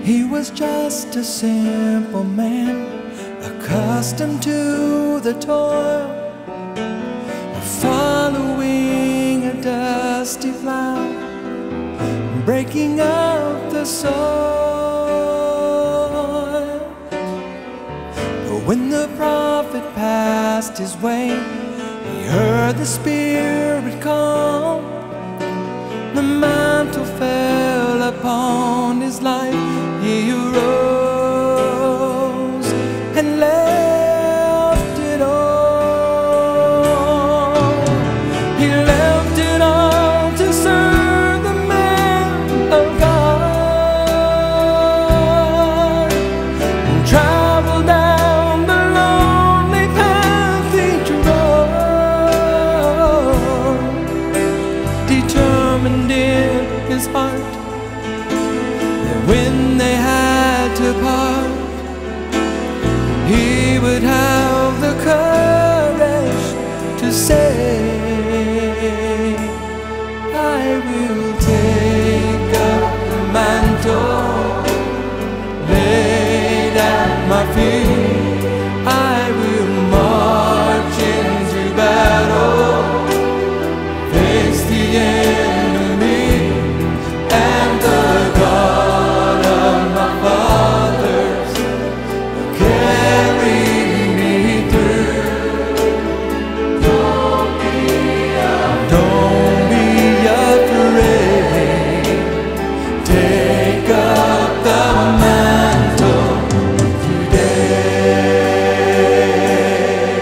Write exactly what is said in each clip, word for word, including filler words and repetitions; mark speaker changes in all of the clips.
Speaker 1: He was just a simple man, accustomed to the toil of following a dusty plow, breaking up the soil. But when the prophet passed his way, he heard the Spirit call. The mantle fell upon his life. He arose and left it all. He left it all to serve the man of God, and travel down the lonely path he trod, determined in his heart that when they had to part, he would have the courage to say, I will take up the mantle laid at my feet. I will march into battle, face the enemy, and the God of my fathers will carry me through. Don't be afraid. Don't be afraid. Take up the mantle today.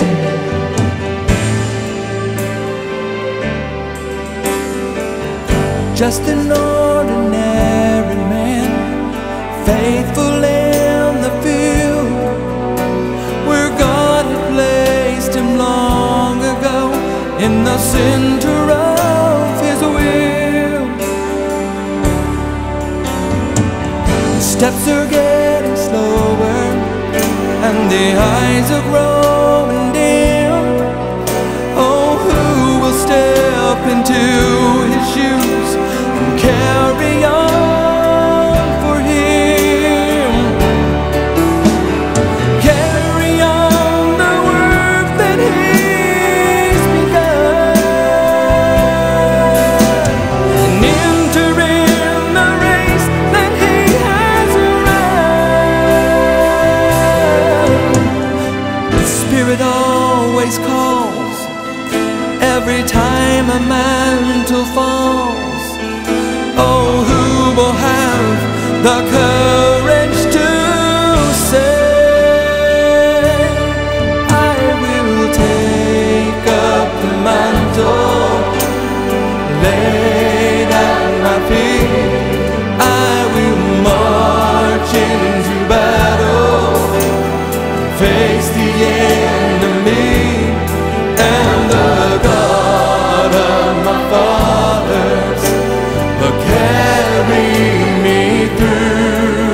Speaker 1: Just an ordinary man, faithful in the field where God had placed him long ago, in the center of his will. Steps are getting slower and the eyes are growing dim. Oh, who will step into his shoes and carry on for him? Carry on the work that he's begun, and enter in the race that he has run. The Spirit always calls every time a mantle falls. Oh, who will have the courage to say, I will take up the mantle laid at my feet. I will march into battle, face the enemy, and the God of my fathers will carry me through.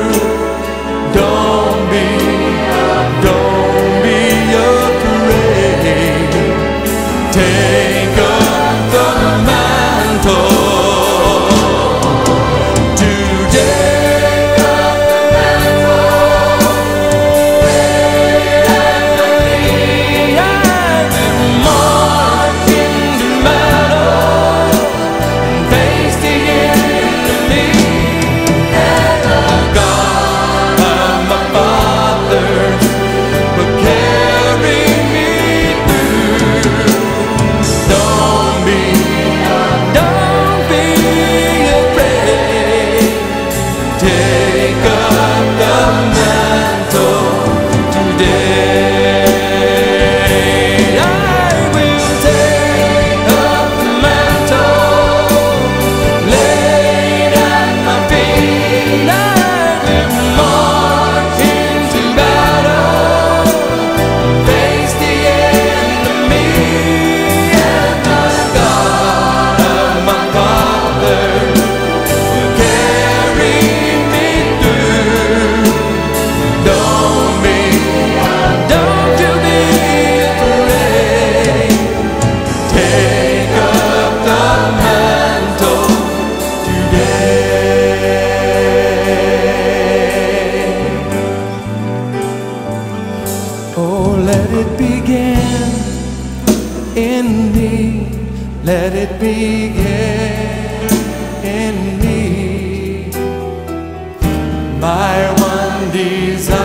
Speaker 1: begin in me. Let it begin in me. My one desire